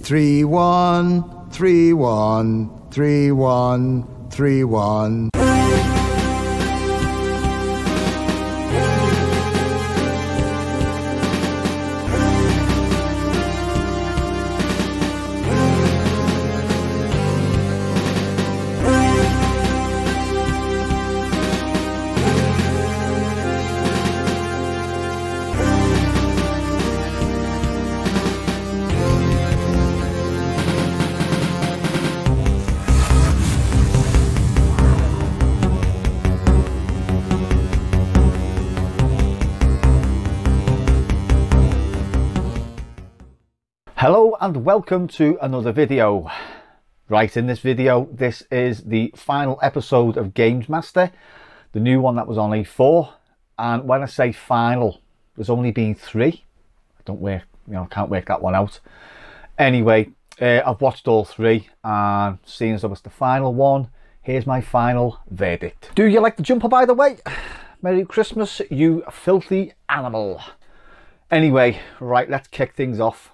3-1, 3-1, 3-1, 3-1. Hello and welcome to another video. Right, in this video, this is the final episode of Gamesmaster, the new one that was on E4. And when I say final, there's only been 3. I can't work that one out. Anyway, I've watched all 3 and seeing as though it's the final one, here's my final verdict. Do you like the jumper, by the way? Merry Christmas, you filthy animal. Anyway, right, let's kick things off.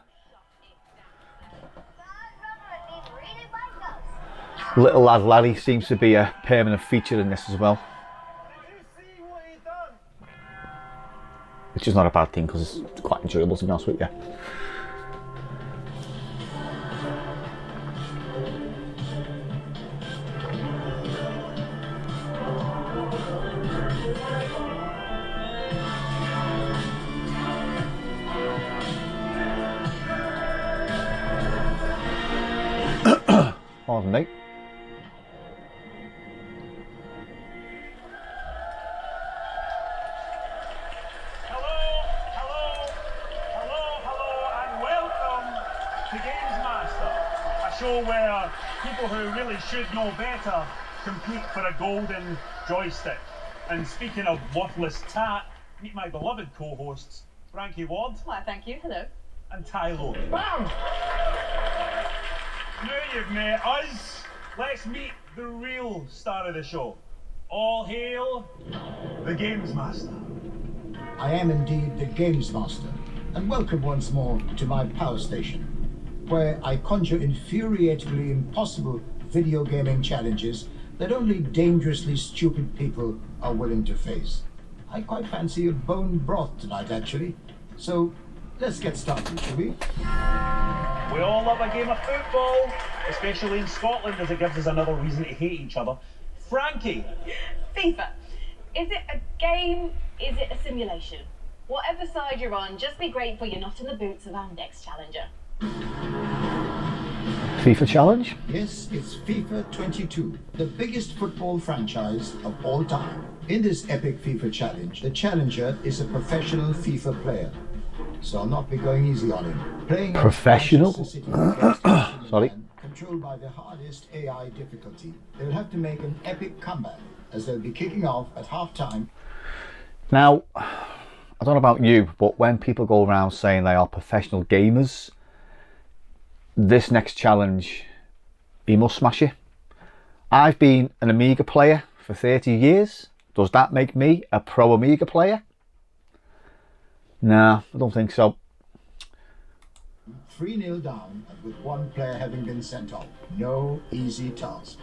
Little lad Larry seems to be a permanent feature in this as well, which is not a bad thing because it's quite enjoyable, to be honest with you. Pardon me. Where people who really should know better compete for a golden joystick. And speaking of worthless tat, meet my beloved co-hosts, Frankie Ward. Why, thank you. Hello. And Tylo. Bam! Now you've met us, let's meet the real star of the show. All hail the Gamesmaster. I am indeed the Gamesmaster, and welcome once more to my power station, where I conjure infuriatingly impossible video gaming challenges that only dangerously stupid people are willing to face. I quite fancy a bone broth tonight, actually. So let's get started, shall we? We all love a game of football, especially in Scotland, as it gives us another reason to hate each other. Frankie. FIFA. Is it a game? Is it a simulation? Whatever side you're on, just be grateful you're not in the boots of our next challenger. FIFA challenge? Yes, it's FIFA 22, the biggest football franchise of all time. In this epic FIFA challenge, the challenger is a professional FIFA player. So I'll not be going easy on him. Playing professional? Sorry. Controlled by the hardest AI difficulty. They'll have to make an epic comeback as they'll be kicking off at half-time. Now, I don't know about you, but when people go around saying they are professional gamers, this next challenge, he must smash it. I've been an Amiga player for 30 years. Does that make me a pro Amiga player? No, I don't think so. 3-0 down, and with one player having been sent off. No easy task.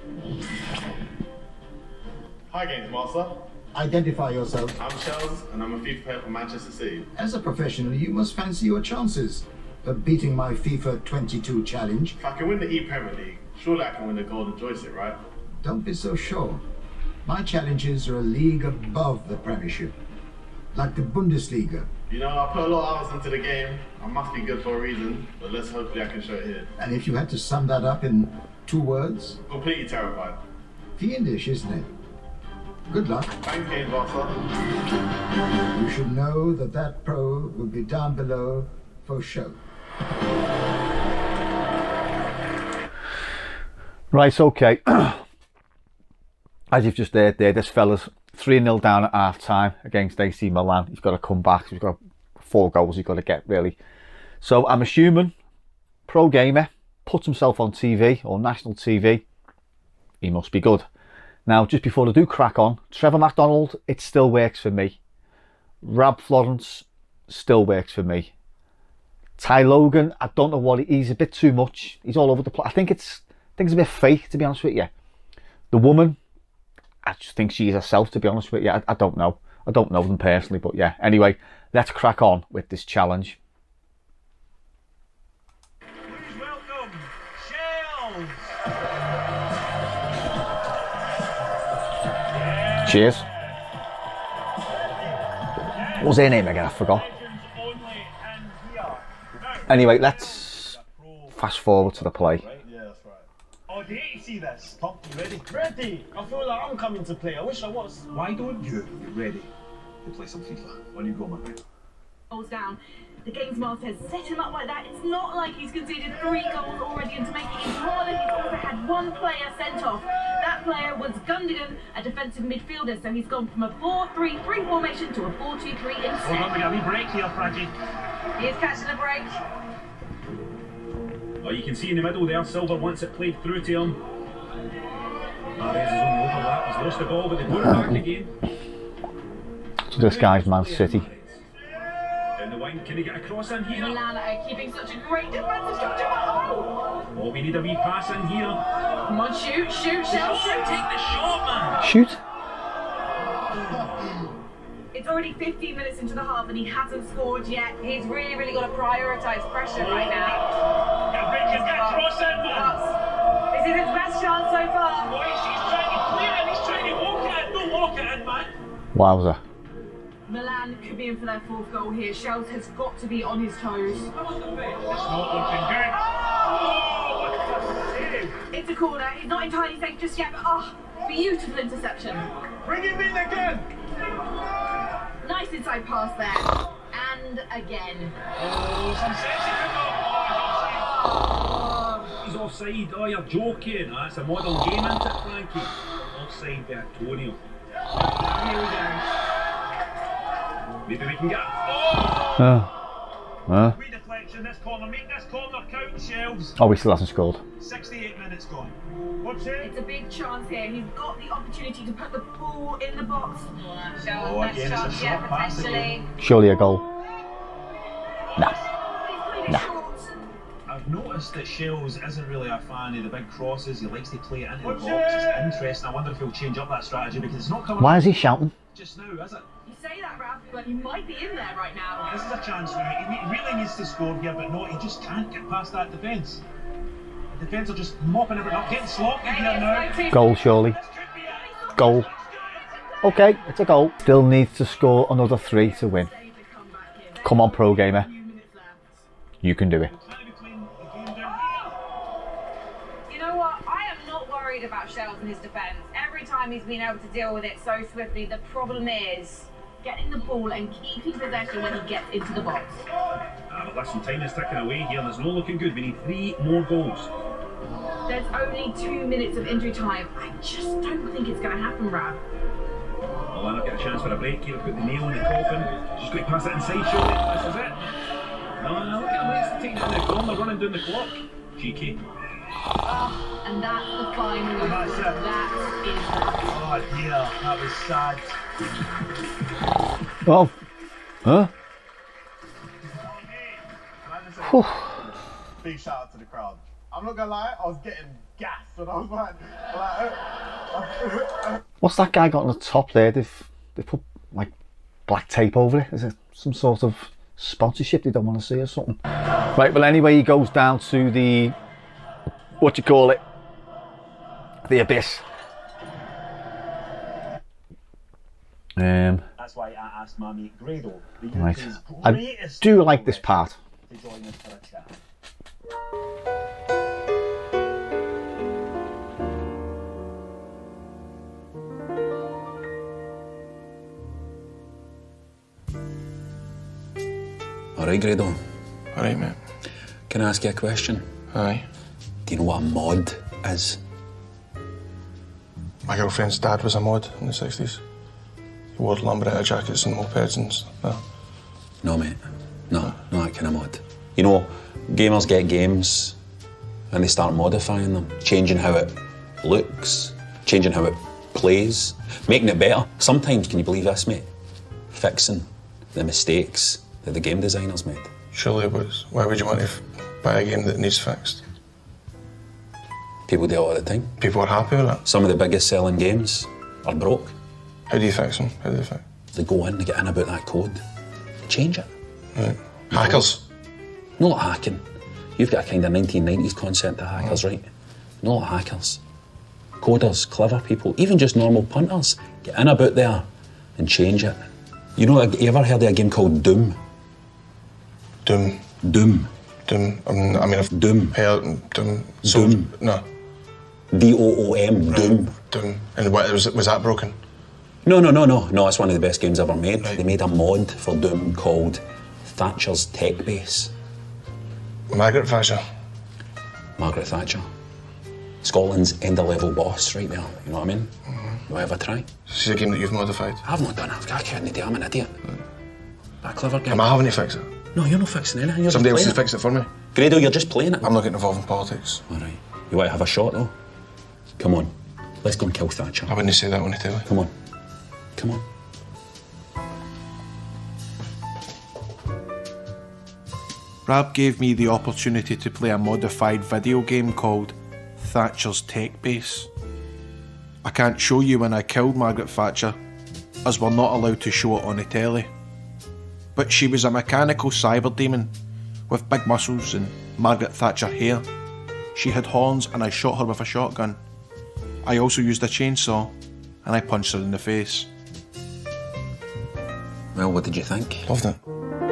Hi, Gamesmaster. Identify yourself. I'm Shells, and I'm a FIFA player for Manchester City. As a professional, you must fancy your chances of beating my FIFA 22 challenge. If I can win the Premier League, surely I can win the golden joystick, right? Don't be so sure. My challenges are a league above the Premiership, like the Bundesliga. You know, I put a lot of hours into the game. I must be good for a reason, but let's hopefully I can show it here. And if you had to sum that up in 2 words? Completely terrified. Fiendish, isn't it? Good luck. Thanks, Gamesmaster. You should know that that pro will be down below for show. Right, okay. As you've just heard there, this fella's 3-0 down at half time against AC Milan. He's got to come back. He's got 4 goals he's got to get, really. So I'm assuming pro gamer, puts himself on TV or national TV, he must be good. Now, just before I do crack on, Trevor McDonald, it still works for me. Rab Florence still works for me. Ty Logan, I don't know what he's a bit too much. He's all over the place. I think it's a bit fake, to be honest with you. The woman, I just think she's herself, to be honest with you. I don't know. I don't know them personally, but yeah. Anyway, let's crack on with this challenge. Please welcome Shells. Cheers. What was her name again? I forgot. Anyway, let's fast forward to the play. Yeah, that's right. Oh, do you hate to see this? Tom, you ready? Ready! I feel like I'm coming to play. I wish I was. Why don't you get ready to play some FIFA? On you go, my man. Goals down. The Gamesmaster has set him up like that. It's not like he's conceded 3 goals already, and to make it even harder, he's also had 1 player sent off. That player was Gundogan, a defensive midfielder, so he's gone from a 4-3-3 formation to a 4-2-3 instead. Hold on, we got a wee break here, Fradgy. He is catching a break. Oh, you can see in the middle there, Silver wants it played through to him. Mahrez is on the overlap, he's lost the ball, but they put it back again. So this guy's Man City. Down the wing, can he get a cross in here? Milan are keeping such a great defensive structure, but Oh, we need a wee pass in here. come on, shoot, Shell, shoot! Take the shot, man! Shoot. It's already 15 minutes into the half and he hasn't scored yet. He's really got to prioritise pressure right now. Get a break, get a cross in, man! This is his best chance so far. Boy, he's trying to clear it, he's trying to walk it in. Don't walk it in, man. Wowza. Milan could be in for their 4th goal here. Shells has got to be on his toes. It's not looking good. Oh, what a save! It's a corner. He's not entirely safe just yet, but beautiful interception. Bring him in again! Nice inside pass there. And again. Oh, some sexy. He's offside. Oh, you're joking. That's a modern game, isn't it, Frankie? Offside by Antonio. Here we go. Maybe we can get. Oh! Wee deflection, this corner. Make this corner count, Shells. Oh, he still hasn't scored. 68 minutes gone. What's it? It's a big chance here. He's got the opportunity to put the ball in the box. Oh, again, it's a short pass again. Surely a goal. Nah. I've noticed that Shells isn't really a fan of the big crosses. He likes to play it into the box. It's interesting. I wonder if he'll change up that strategy because it's not coming. Why is he shouting? Just now, is it? You say that, Ralph, but he might be in there right now. This is a chance for him. He really needs to score here, but no, he just can't get past that defence. The defence are just mopping everything up, getting sloppy here now. Goal, surely. Goal. Okay, it's a goal. Still needs to score another 3 to win. Come on, pro gamer. You can do it. You know what? I am not worried about Shells and his defence. Every time he's been able to deal with it so swiftly, the problem is getting the ball and keeping possession when he gets into the box. But listen, time is ticking away here and it's not looking good. We need 3 more goals. There's only 2 minutes of injury time. I just don't think it's going to happen, Rab. Well, I'll get a chance for a break here. Put the nail in the coffin. Just got to pass it inside, surely. This is it. No, look at him. He's taking it in the corner, running down the clock. GK. And that's the final. That's it. That is it. Oh dear, that was sad. Oh. Huh? Big shout out to the crowd. I'm not gonna lie, I was getting gassed when I was like What's that guy got on the top there? They've put like black tape over it. Is it some sort of sponsorship they don't want to see or something? Right, well anyway, he goes down to the, what you call it, the abyss. That's why I asked my mate Grado, the right. UK's I greatest do like this part. to join us for a chat. Alright, Grado. Alright, mate. Can I ask you a question? Aye. Do you know what a mod is? My girlfriend's dad was a mod in the 60s. He wore Lambretta jackets and mopeds and stuff. No. No, mate. No, not that kind of mod. You know, gamers get games and they start modifying them, changing how it looks, changing how it plays, making it better. Sometimes, can you believe this, mate? Fixing the mistakes that the game designers made. Surely, why would you want to buy a game that needs fixed? People do it all the time. People are happy with it. Some of the biggest selling games are broke. How do you fix them? How do they fix? They go in, they get in about that code, they change it. Right. Hackers? No like hacking. You've got a kind of 1990s concept of hackers, right? No like hackers. Coders, clever people, even just normal punters, get in about there and change it. You know, you ever heard of a game called Doom? Doom. Doom. Doom. I mean, I've Doom. heard Doom. Doom. No. D-O-O-M, Right. Doom. Doom. And what, was that broken? No, it's one of the best games ever made. Right. They made a mod for Doom called Thatcher's Tech Base. Margaret Thatcher. Margaret Thatcher. Scotland's end-of-level boss right there, you know what I mean? You want to have a try? This is a game that you've modified? I've not done it, I can't do it, I'm an idiot. That clever guy. Am I having to fix it? No, you're not fixing anything, you're Somebody else just has fixed it for me? Grado, you're just playing it. I'm not getting involved in politics. Alright, you want to have a shot though? Come on, let's go and kill Thatcher. I wouldn't say that on the telly. Come on, come on. Rab gave me the opportunity to play a modified video game called Thatcher's Tech Base. I can't show you when I killed Margaret Thatcher, as we're not allowed to show it on the telly. But she was a mechanical cyber demon with big muscles and Margaret Thatcher hair. She had horns and I shot her with a shotgun. I also used a chainsaw and I punched her in the face. Well, what did you think? Loved it.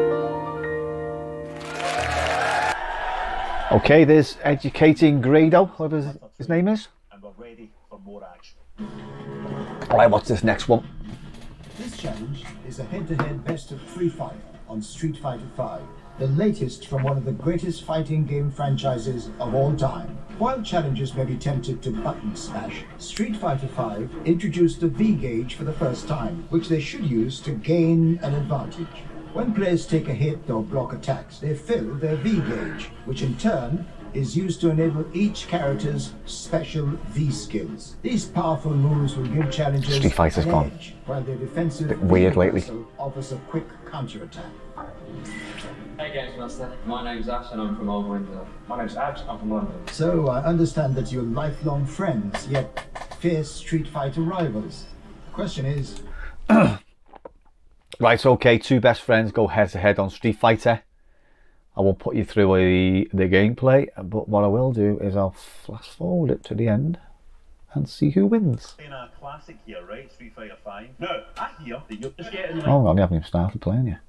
Okay, there's Educating Grado, whatever his name is. And we're ready for more action. Alright, what's this next one? This challenge is a head-to-head best of 3 fight on Street Fighter V, the latest from one of the greatest fighting game franchises of all time. While challengers may be tempted to button smash, Street Fighter V introduced the V-gauge for the first time, which they should use to gain an advantage. When players take a hit or block attacks, they fill their V-gauge, which in turn is used to enable each character's special V-skills. These powerful moves will give challengers Street Fighter's an gone edge, while their defensive bit weird lately. reversal offers a quick counter-attack. Hey Gamesmaster, my name's Ash and I'm from Old Windsor. My name's Ash, I'm from London. So I understand that you're lifelong friends, yet fierce Street Fighter rivals. The question is... Right, okay, two best friends go head to head on Street Fighter. I won't put you through the gameplay, but what I will do is I'll flash forward it to the end and see who wins. In a classic here, right? Street Fighter V. No, I hear that you're just getting... Oh, I haven't even started playing yet.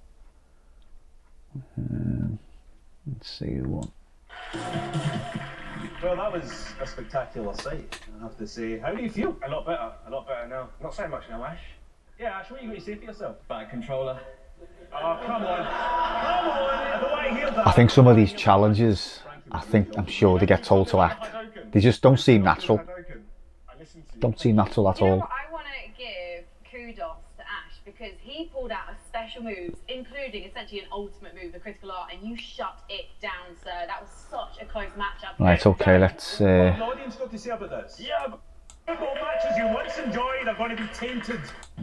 Let's see who won. Well, that was a spectacular sight, I have to say. How do you feel? A lot better now. Not so much now, Ash. Yeah, Ash, what are you going to say for yourself? Better controller. Oh, come on. Come on! I don't want to hear that. I think some of these challenges, I'm sure they get told to act. They just don't seem natural. Don't seem natural at You know all. what? I want to give kudos to Ash because he pulled out a special moves, including essentially an ultimate move, the critical art, and you shut it down, sir. That was such a close matchup. Right, okay, let's... What an audience got to say about this? Yeah, but football matches you once enjoyed are going to be tainted.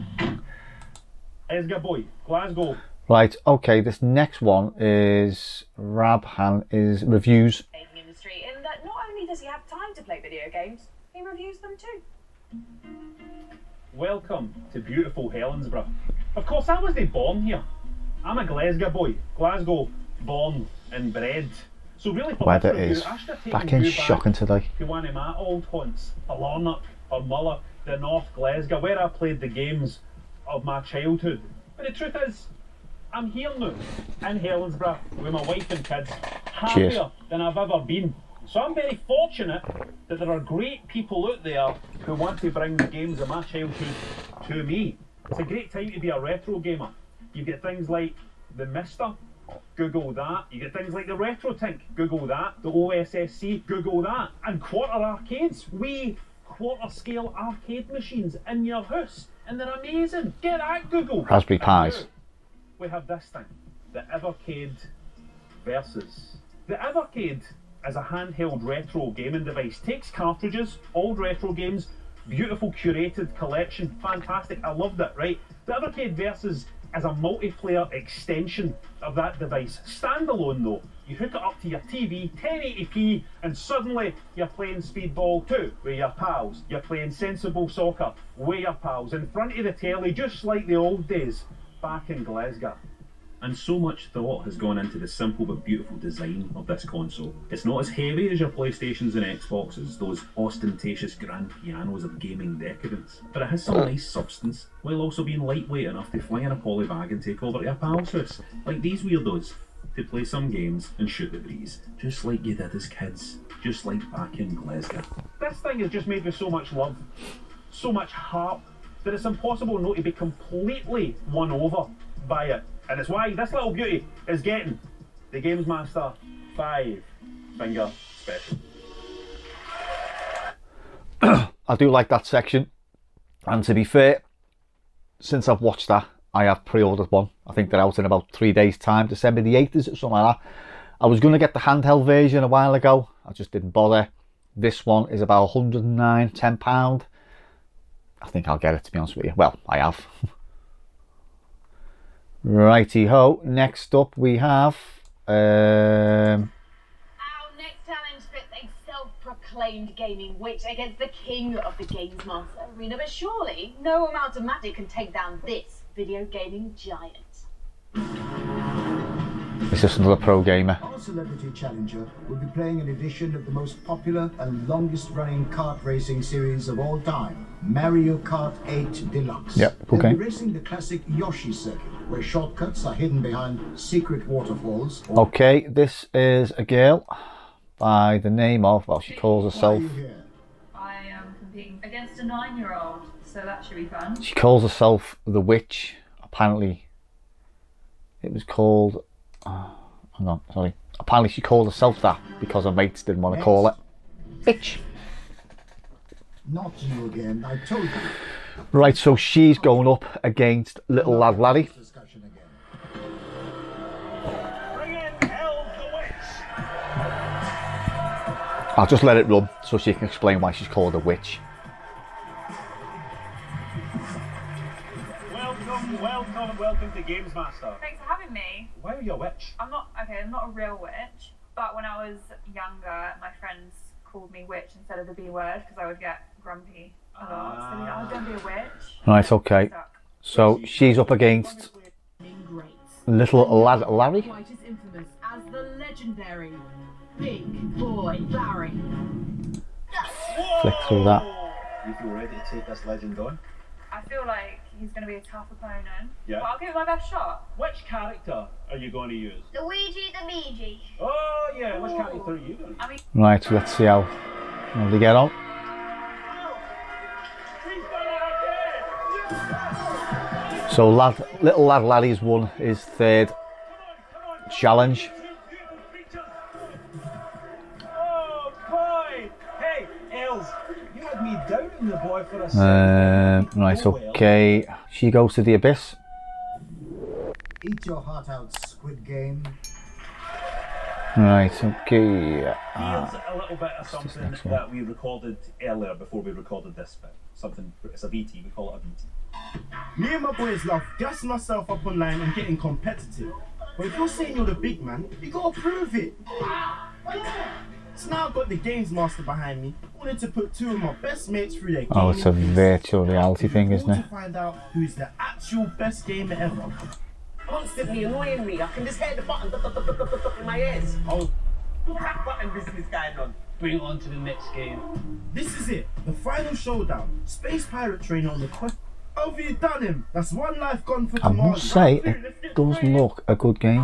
Esga boy, Glasgow. Right, okay, this next one is Rabhan is reviews. Industry, in that not only does he have time to play video games, he reviews them too. Welcome to beautiful Helensburgh. Of course, I wasn't born here. I'm a Glasgow boy. Glasgow, born and bred. So really, for Weather this review, is I should have taken fucking you shocking back today. to one of my old haunts, Alarnock or Muller, the North Glasgow, where I played the games of my childhood. But the truth is, I'm here now, in Helensburgh, with my wife and kids, happier than I've ever been. So I'm very fortunate that there are great people out there who want to bring the games of my childhood to me. It's a great time to be a retro gamer. You get things like the Mister, Google that. You get things like the Retro Tink, Google that. The OSSC, Google that. And quarter arcades, wee quarter scale arcade machines in your house. And they're amazing. Get that, Google. Raspberry Pis. We have this thing, the Evercade Versus. The Evercade is a handheld retro gaming device. Takes cartridges, old retro games, beautiful curated collection, fantastic. I loved it, right? The Evercade Versus as a multiplayer extension of that device. Standalone though, you hook it up to your TV, 1080p, and suddenly you're playing Speedball 2 with your pals. You're playing Sensible Soccer with your pals in front of the telly, just like the old days back in Glasgow. And so much thought has gone into the simple but beautiful design of this console. It's not as heavy as your PlayStations and Xboxes, those ostentatious grand pianos of gaming decadence, but it has some nice substance, while also being lightweight enough to fly in a polybag and take over to your pal's house, like these weirdos, to play some games and shoot the breeze, just like you did as kids, just like back in Glasgow. This thing is just made with so much love, so much heart, that it's impossible not to be completely won over by it. And it's why this little beauty is getting the Gamesmaster 5-finger special. I do like that section, and to be fair, since I've watched that, I have pre-ordered one. I think they're out in about 3 days time. December the 8th, is it, something like that. I was going to get the handheld version a while ago, I just didn't bother. This one is about £109, £10. I think I'll get it, to be honest with you. Well, I have. Righty ho, next up we have our next challenge pits a self-proclaimed gaming witch against the king of the Gamesmaster arena, but surely no amount of magic can take down this video gaming giant. It's just another pro gamer. Our celebrity challenger will be playing an edition of the most popular and longest running kart racing series of all time, Mario Kart 8 Deluxe. Yep, okay. They'll be racing the classic Yoshi circuit, where shortcuts are hidden behind secret waterfalls. Okay, this is a girl by the name of, well, she calls herself... I am competing against a 9-year-old, so that should be fun. She calls herself the Witch. Apparently, it was called... hang on, sorry. Apparently she called herself that because her mates didn't want to call it. Bitch. Not you again, I told you. Right, so she's going up against little lad Laddie. I'll just let it run so she can explain why she's called a witch. Welcome to Gamesmaster. Thanks for having me. Why are you a witch? I'm not a real witch, but when I was younger, my friends called me witch instead of the B word because I would get grumpy a lot. So I was going to be a witch. Right, okay. So she's up against little lad Larry. Quite as infamous as the legendary Big Boy Larry. Flick through that. You feel ready to take this legend on? I feel like he's going to be a tough opponent. Yeah. But I'll give it my best shot. Which character are you going to use? Luigi the Meiji. Oh yeah, which character are you going to use? Right, so let's see how they get on. So little lad Laddie's won his 3rd challenge. Oh boy! Hey, Els, you had me doubting the boy for a second. Right, okay. She goes to the abyss. Eat your heart out, Squid Game. Right, okay. Here's a little bit of something that we recorded earlier before we recorded this bit. Something, it's a VT, we call it a VT. Me and my boys love gassing myself up online and getting competitive. But if you're saying you're the big man, you gotta prove it. So now I've got the Gamesmaster behind me. I wanted to put 2 of my best mates through their game. Oh, it's a virtual reality thing, isn't it? To find out who's the actual best gamer ever. Constantly annoying me. I can just hear the button in my ears. Oh, that button business going on. Bring it on to the next game. This is it, the final showdown. Space Pirate Trainer on the quest. Have you done him? That's one life gone for I tomorrow. must say, it does look a good game.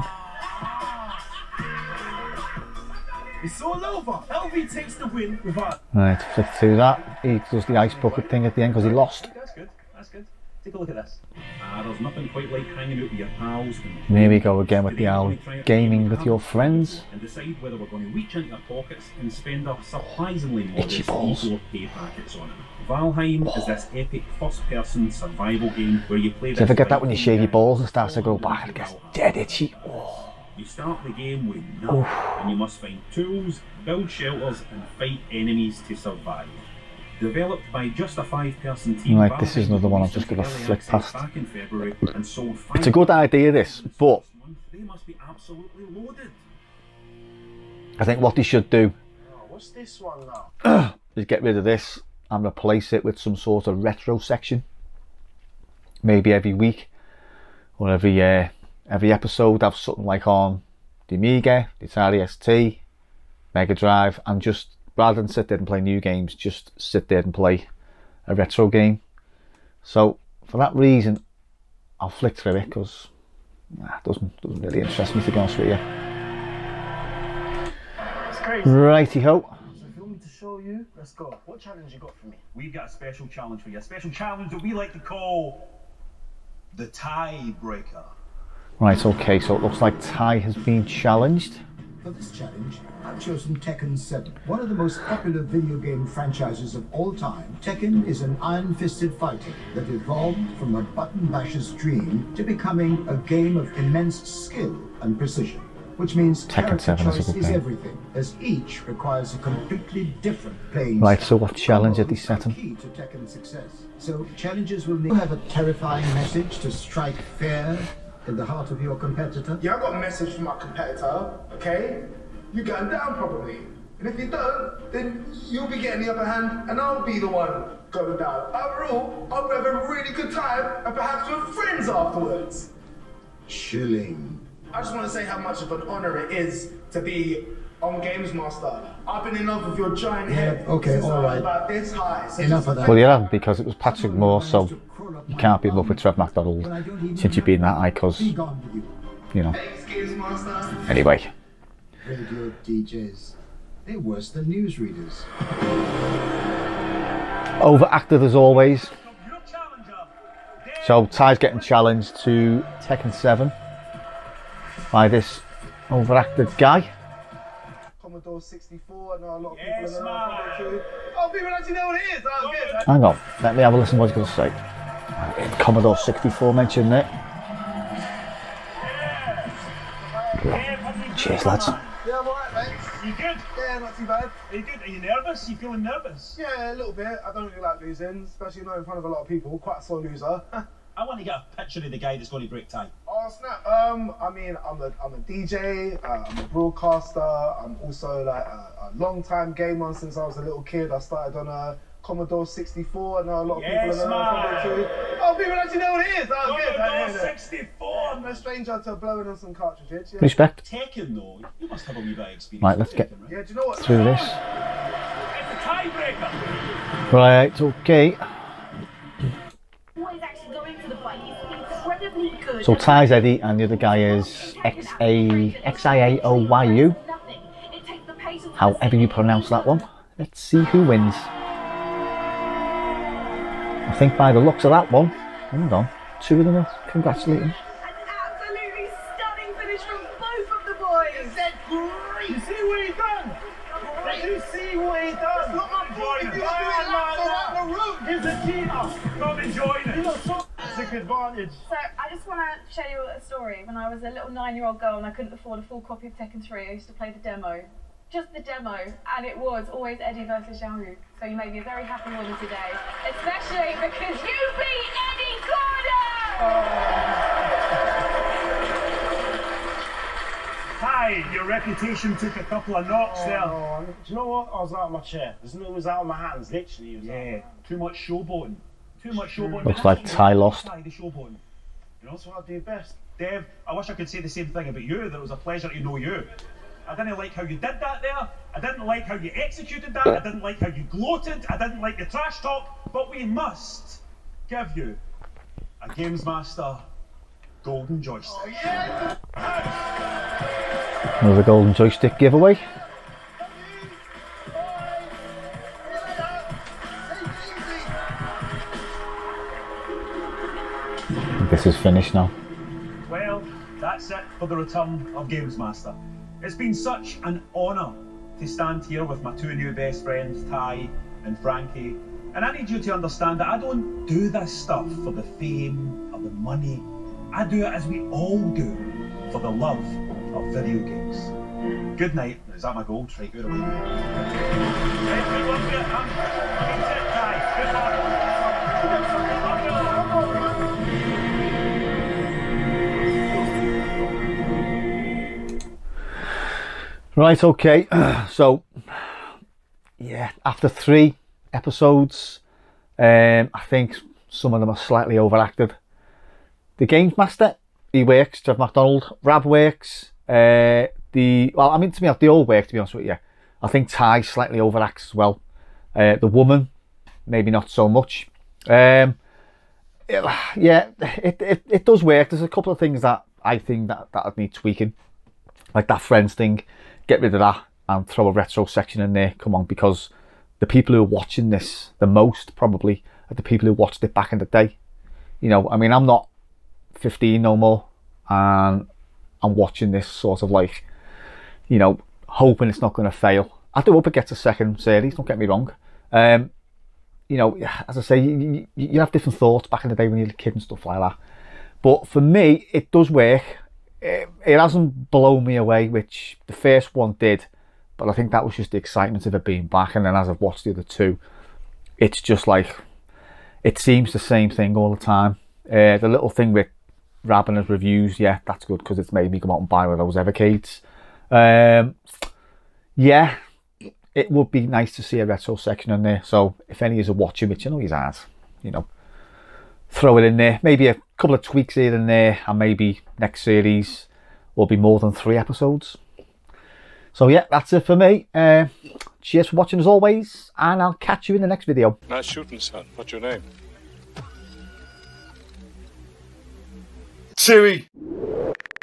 It's all over. LV takes the win without... Right, flick through that. He does the ice bucket thing at the end because he lost. That's good, that's good. Take a look at this. There's nothing quite like hanging out with your pals. Here we go again with the old gaming with your friends. And decide whether we're going to reach into our pockets and spend our surprisingly modest E4 pay packets on it. Valheim is this epic first-person survival game where you play. Do you ever get that when you shave your balls and starts to go back and it gets dead itchy? Oh. You start the game with nothing, and you must find tools, build shelters, and fight enemies to survive. Developed by just a 5-person team. Right, this is another one I'm just going to flick past. Back in February and sold It's a good idea, this, but they must be absolutely loaded. I think what they should do What's this one now? is get rid of this and replace it with some sort of retro section. Maybe every week or every episode have something like on the Amiga, the Atari ST, Mega Drive, and just rather than sit there and play new games, just sit there and play a retro game. So for that reason, I'll flick through it because it doesn't really interest me, to be honest with you. Righty ho. So if you want me to show you, let's go. What challenge you got for me? We've got a special challenge for you. A special challenge that we like to call the Tiebreaker. Right, okay, so it looks like Ty has been challenged. For this challenge, I've chosen Tekken 7, one of the most popular video game franchises of all time. Tekken is an iron-fisted fighter that evolved from a button basher's dream to becoming a game of immense skill and precision, which means Tekken 7 choice is a good is game. everything, as each requires a completely different playing Right, style. so what challenge did he set him? Key to Tekken's success. So challenges will need to have a terrifying message to strike fear in the heart of your competitor. Yeah, I got a message from my competitor, okay? You get him down probably. And if you don't, then you'll be getting the upper hand and I'll be the one going down. Overall, I'll have a really good time and perhaps with friends afterwards. Chilling. I just want to say how much of an honor it is to be on Gamesmaster. I've been in love with your giant head okay, since I all was right. about this high. So Enough of that. Well, you haven't, because it was Patrick Moore, so you can't beat him up with Trev McDonald since you've been that high, because, you know. Thanks, Gamesmaster. Anyway. Radio DJs. They're worse than newsreaders. Overacted as always. So Ty's getting challenged to Tekken 7 by this overacted guy. Commodore 64, I know a lot of people in the know too. Oh, people actually know what it is. Oh, good. Hang on, let me have a listen to what he's going to say. Commodore 64 mentioned it. Cheers, lads. Yeah, I'm alright, mate. You good? Yeah, not too bad. Are you good? Are you nervous? You feeling nervous? Yeah, a little bit. I don't really like losing, especially not in front of a lot of people. Quite a sore loser. I want to get a picture of the guy that's going to break time. Oh snap! I mean, I'm a DJ. I'm a broadcaster. I'm also like a long-time gamer since I was a little kid. I started on a Commodore 64. I know a lot of people in the know too. Oh, people actually know what it is. Oh, good. Commodore 64. I'm no stranger to blowing on some cartridges. Yeah. Respect. Tekken though, you must have a wee bit of experience. Right, let's get Yeah, do you know what? through this. It's a tiebreaker. Right, okay. What he's actually going to the fight, he's incredibly good. So Ty's Eddie and the other guy is Xiaoyu. However you pronounce that one. Let's see who wins. I think by the looks of that one, hold on, two of them are congratulating. An absolutely stunning finish from both of the boys. Is that great? You see what he done? You see what he done? It's not my fault if you're doing laps around the room. He's a cheater. Not enjoying it. Took advantage. So I just want to show you a story. When I was a little 9-year-old girl and I couldn't afford a full copy of Tekken 3, I used to play the demo. Just the demo, and it was always Eddie versus Xiaoyu. So you made me a very happy woman today, especially because you beat Eddie Gordon! Ty, your reputation took a couple of knocks there. Do you know what? I was out of my chair. It was out of my hands, literally. It was Yeah, too much showboating. Too much showboating. Looks like Ty lost. Ty, the showboating. You know, that's what I do best. Dev, I wish I could say the same thing about you, that it was a pleasure to know you. I didn't like how you did that there. I didn't like how you executed that. I didn't like how you gloated. I didn't like the trash talk. But we must give you a Gamesmaster golden joystick. Oh, yeah. Another golden joystick giveaway. This is finished now. Well, that's it for the return of Gamesmaster. It's been such an honour to stand here with my two new best friends, Ty and Frankie. And I need you to understand that I don't do this stuff for the fame or the money. I do it as we all do, for the love of video games. Good night. Is that my gold? Right, good away. Right, good luck, Right, okay, so yeah, after 3 episodes, I think some of them are slightly overacted. The Gamesmaster, he works. Trev McDonald, Rab works. To be honest, they all work, to be honest with you. I think Ty slightly overacts as well. The woman, maybe not so much. Yeah, it does work. There's a couple of things that I think that I'd need tweaking, like that Friends thing. Get rid of that and throw a retro section in there. Come on, because the people who are watching this the most probably are the people who watched it back in the day. You know, I mean, I'm not 15 no more, and I'm watching this sort of like, you know, hoping it's not going to fail. I do hope it gets a second series, don't get me wrong. You know, as I say, you have different thoughts back in the day when you were a kid and stuff like that. But for me, it does work. It hasn't blown me away, which the first one did, but I think that was just the excitement of it being back. And then as I've watched the other 2, it's just like, it seems the same thing all the time. The little thing with Rab and his reviews, yeah, that's good because it's made me come out and buy one of those Evercades. Yeah, it would be nice to see a retro section in there. So if any of you are watching, which you know you are, you know, throw it in there. Maybe a couple of tweaks here and there, and maybe next series will be more than 3 episodes. So yeah, that's it for me. Cheers for watching as always, and I'll catch you in the next video. Nice shooting, son. What's your name? Chewie.